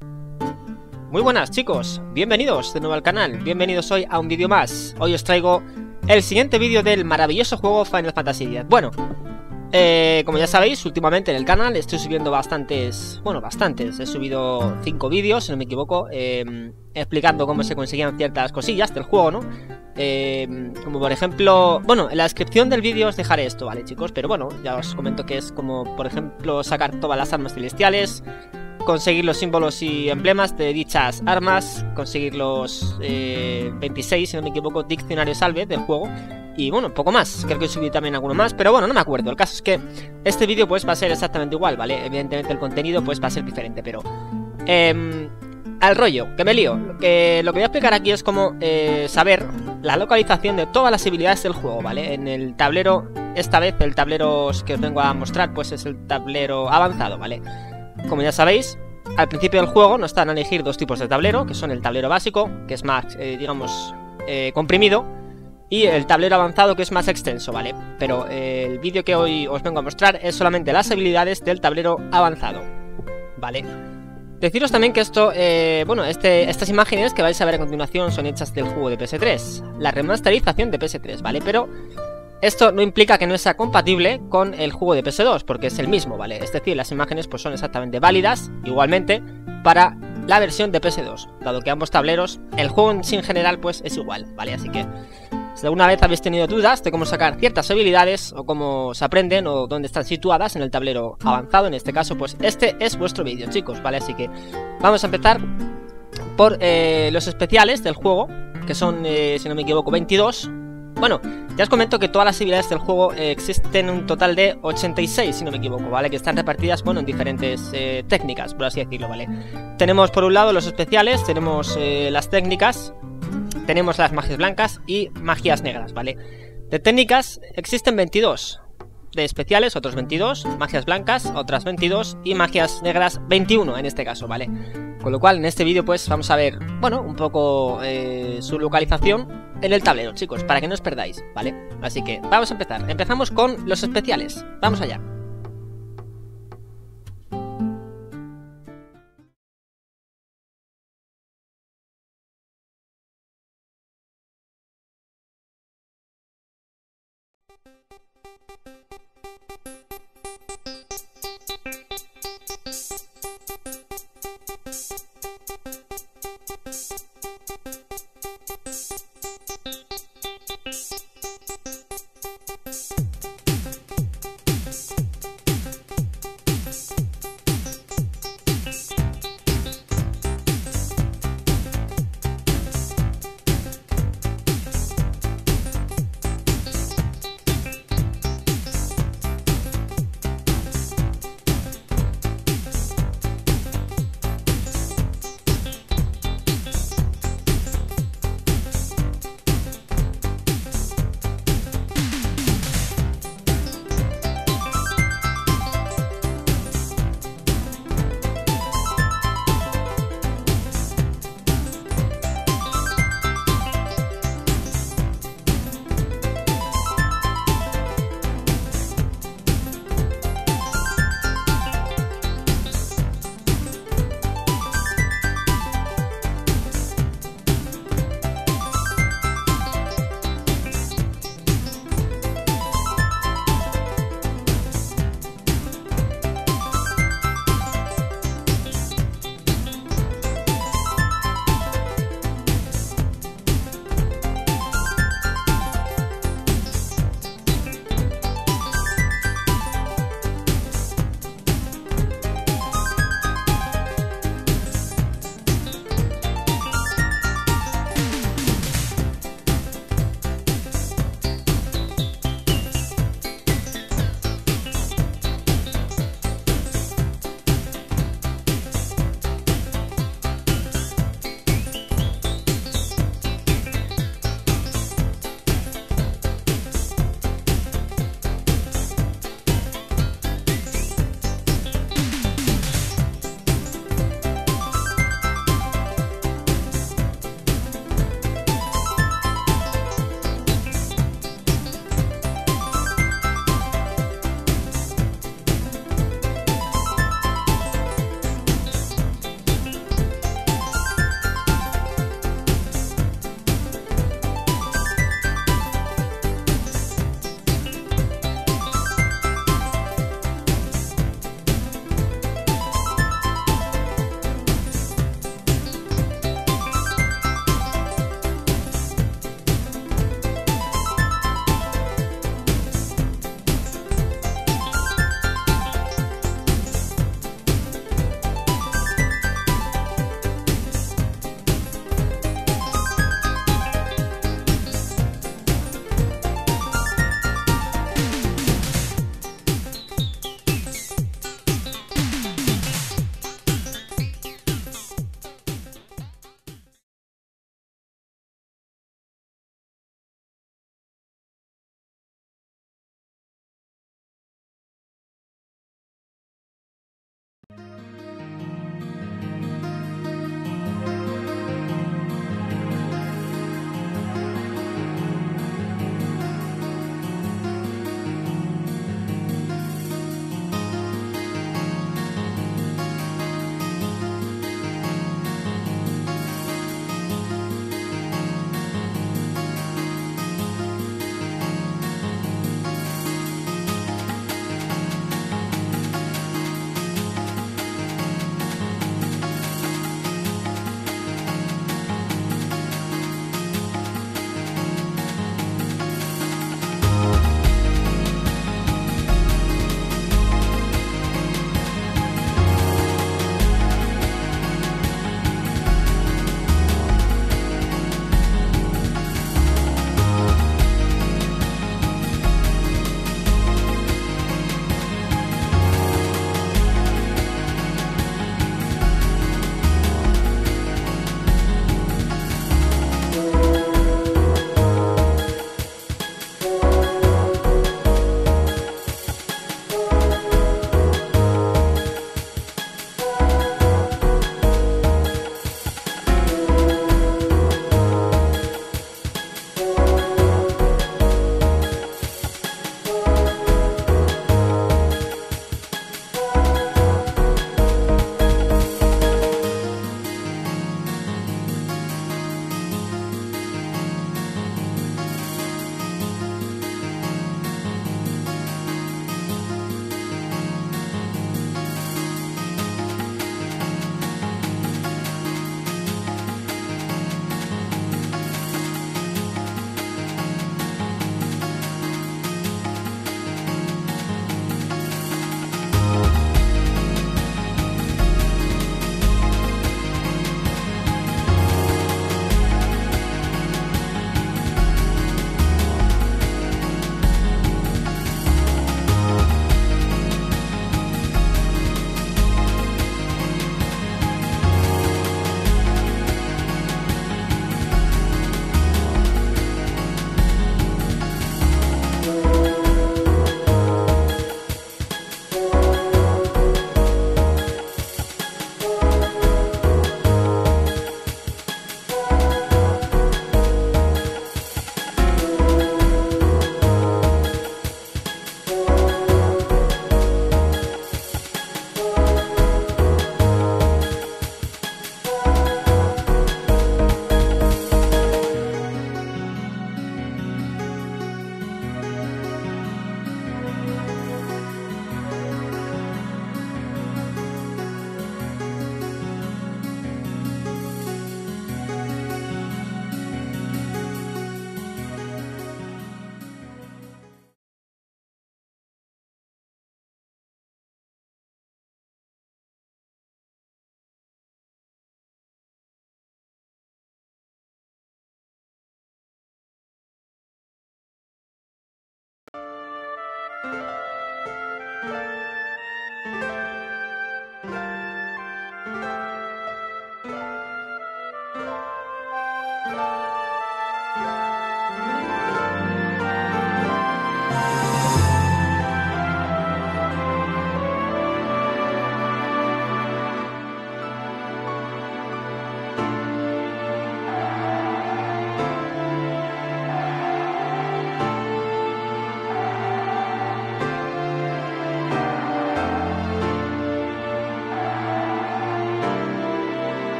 Muy buenas chicos, bienvenidos de nuevo al canal, bienvenidos hoy a un vídeo más. Hoy os traigo el siguiente vídeo del maravilloso juego Final Fantasy X. Bueno, como ya sabéis, últimamente en el canal estoy subiendo bastantes, he subido 5 vídeos, si no me equivoco, explicando cómo se conseguían ciertas cosillas del juego, ¿no? Como por ejemplo, bueno, en la descripción del vídeo os dejaré esto, ¿vale chicos? Pero bueno, ya os comento que es como, por ejemplo, sacar todas las armas celestiales, conseguir los símbolos y emblemas de dichas armas, conseguir los 26, si no me equivoco, diccionarios salve del juego. Y bueno, poco más, creo que subí también alguno más, pero bueno, no me acuerdo. El caso es que este vídeo pues va a ser exactamente igual, ¿vale? Evidentemente el contenido pues va a ser diferente, pero... al rollo, que me lío. Lo que voy a explicar aquí es cómo saber la localización de todas las habilidades del juego, ¿vale? En el tablero, esta vez el tablero que os vengo a mostrar pues es el tablero avanzado, ¿vale? Como ya sabéis, al principio del juego nos dan a elegir dos tipos de tablero, que son el tablero básico, que es más, digamos, comprimido, y el tablero avanzado, que es más extenso, ¿vale? Pero el vídeo que hoy os vengo a mostrar es solamente las habilidades del tablero avanzado, ¿vale? Deciros también que esto, estas imágenes que vais a ver a continuación son hechas del juego de PS3, la remasterización de PS3, ¿vale? Pero esto no implica que no sea compatible con el juego de PS2, porque es el mismo, ¿vale? Es decir, las imágenes pues son exactamente válidas, igualmente, para la versión de PS2, dado que ambos tableros, el juego en sí en general pues es igual, ¿vale? Así que, si alguna vez habéis tenido dudas de cómo sacar ciertas habilidades, o cómo se aprenden, o dónde están situadas en el tablero avanzado, en este caso, pues este es vuestro vídeo, chicos, ¿vale? Así que vamos a empezar por los especiales del juego, que son, si no me equivoco, 22. Bueno, ya os comento que todas las habilidades del juego existen un total de 86, si no me equivoco, ¿vale? Que están repartidas, bueno, en diferentes técnicas, por así decirlo, ¿vale? Tenemos por un lado los especiales, tenemos las técnicas, tenemos las magias blancas y magias negras, ¿vale? De técnicas existen 22, de especiales otros 22, magias blancas otras 22 y magias negras 21 en este caso, ¿vale? Con lo cual en este vídeo pues vamos a ver, bueno, un poco su localización en el tablero, chicos, para que no os perdáis, ¿vale? Así que vamos a empezar, empezamos con los especiales, vamos allá.